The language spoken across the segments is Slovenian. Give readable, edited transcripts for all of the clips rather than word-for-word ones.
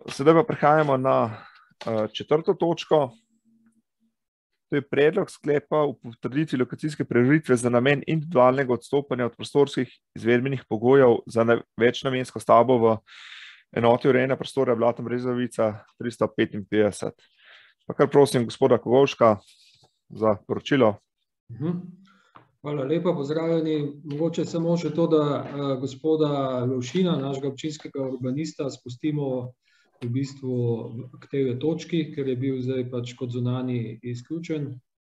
Sedaj pa prehajamo na četrto točko. To je predlog sklepa o potrditvi lokacijske preveritve za namen individualnega odstopanja od prostorskih izvedbenih pogojev za večnamensko stavbo v enoti urejanja prostora Blatna Brezovica 355. Pa kar prosim gospoda Kogovška za poročilo. Hvala lepa, pozdravljeni. Mogoče samo še to, da gospoda Lovšina, našega občinskega urbanista, spustimo v bistvu k tej točki, ker je bil zdaj pač kot zunanji izključen.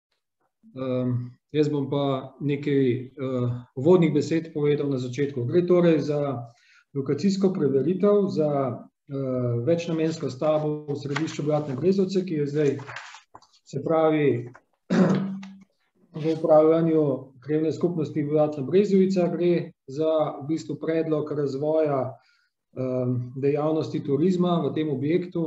Jaz bom pa nekaj uvodnih besed povedal na začetku. Gre torej za lokacijsko preveritev za večnamensko stavbo v središču Blatne Brezovice, ki je zdaj, se pravi, v upravljanju krajevne skupnosti Blatna Brezovica. Gre za v bistvu predlog razvoja dejavnosti turizma v tem objektu.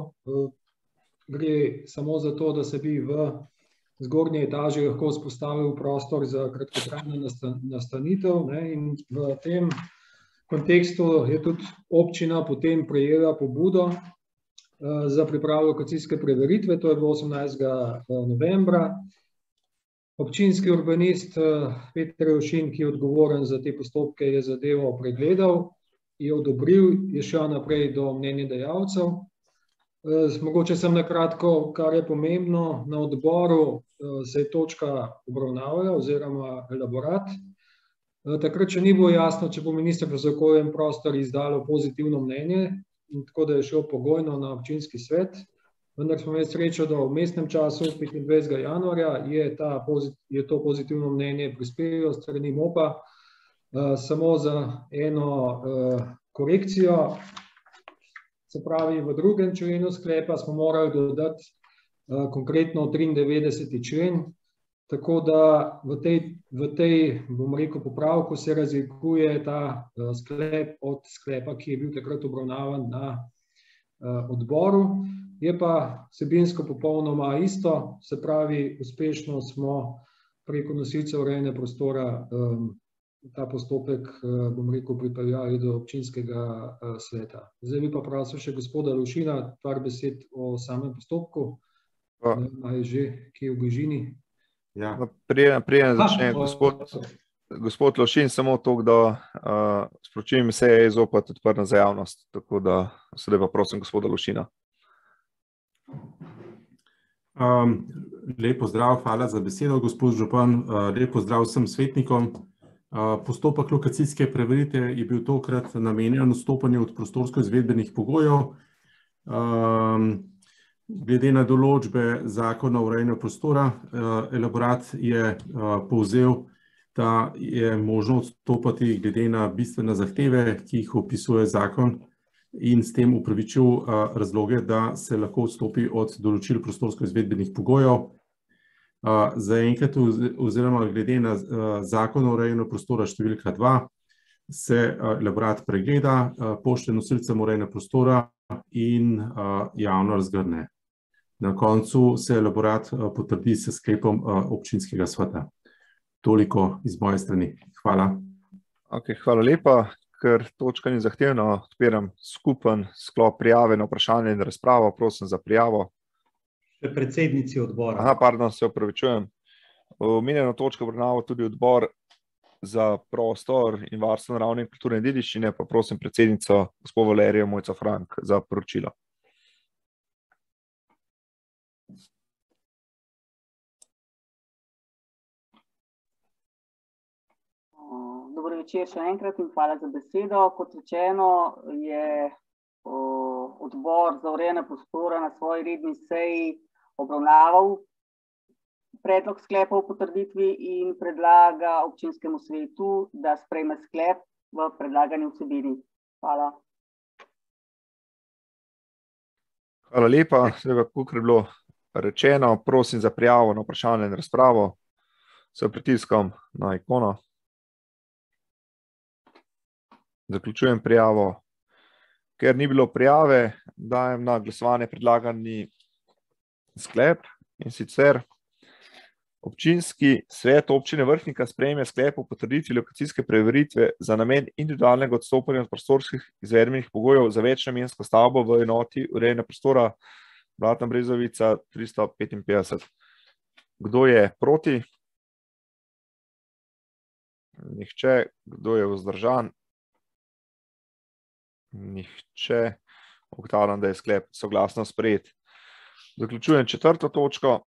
Gre samo za to, da se bi v zgornji etaži lahko vzpostavil prostor za kratkotrajno nastanitev, in v tem kontekstu je tudi občina potem prejela pobudo za pripravo lokacijske preveritve, to je bilo 18. novembra. Občinski urbanist Peter Lovšin, ki je odgovoren za te postopke, je zadevo pregledal, je odobril, je šel naprej do mnenjedajalcev. Mogoče sem na kratko, kar je pomembno, na odboru se je točka obravnavala oziroma elaborat. Takrat še ni bilo jasno, če bo Ministrstvo za okolje in prostor izdalo pozitivno mnenje, tako da je šel pogojno na občinski svet. Vendar smo imeli srečo, da v vmesnem času, 25. januarja, je to pozitivno mnenje prispelo s strani MOP-a, samo za eno korekcijo. Se pravi, v 2. členu sklepa smo morali dodati konkretno 93. člen, tako da v tej, bom rekel, popravku se razlikuje ta sklep od sklepa, ki je bil takrat obravnavan na odboru. Je pa vsebinsko popolnoma isto, se pravi, uspešno smo preko nosilcev urejanja prostora ta postopek, bom rekel, pripeljali do občinskega sveta. Zdaj bi pa prosil še gospoda Lovšina par besed o samem postopku. Ali že kje v bližini? Preden začne gospod Lovšin, samo toliko, da sporočim, se je zopet odprta za javnost, tako da sedaj pa prosim gospoda Lovšina. Lep pozdrav, hvala za besedo, gospod župan. Lep pozdrav vsem svetnikom. Postopek lokacijske preveritve je bil tokrat namenjen odstopanju od prostorsko-izvedbenih pogojev. Glede na določbe zakona o urejanju prostora, elaborat je povzel, da je možno odstopati glede na bistvene zahteve, ki jih opisuje zakon, in s tem upravičil razloge, da se lahko odstopi od določil prostorsko-izvedbenih pogojev. Zaenkrat oziroma glede na zakon o urejanju prostora številka 2 se elaborat pregleda, pošlje nosilcem urejanja prostora in javno razgrne. Na koncu se elaborat potrdi s sklepom občinskega sveta. Toliko iz moje strani. Hvala. Hvala lepa. Ker točka ni zahtevna, odpiram skupen sklop prijave na vprašanje in razpravo. Prosim za prijavo. Še predsednici odbora. Pardon, se opravičujem. Omenjeno točko obravnava tudi odbor za prostor in varstvo naravne in kulturne dediščine, pa prosim predsednico gospod Valerijo Mojca Frank za poročilo. Dobro večer še enkrat in hvala za besedo. Kot rečeno, je odbor za urejanje prostora na svoji redni seji obravnaval predlog sklepa o potrditvi in predlaga občinskemu svetu, da sprejme sklep v predlagani vsebini. Hvala. Hvala lepa. Kakor je bilo rečeno, prosim za prijavo na vprašanje in razpravo. S pritiskom na ikono. Zaključujem prijavo. Ker ni bilo prijave, dajem na glasovanje predlagani sklep, in sicer Občinski svet občine Vrhnika sprejme sklep o potrditvi lokacijske preveritve za namen individualnega odstopanja od prostorskih izvedbenih pogojev za večnamensko stavbo v enoti urejanja prostora Blatna Brezovica 355. Kdo je proti? Nihče. Kdo je vzdržan? Nihče. Ugotavljam, da je sklep soglasno sprejet. Zaključujem 4. točko.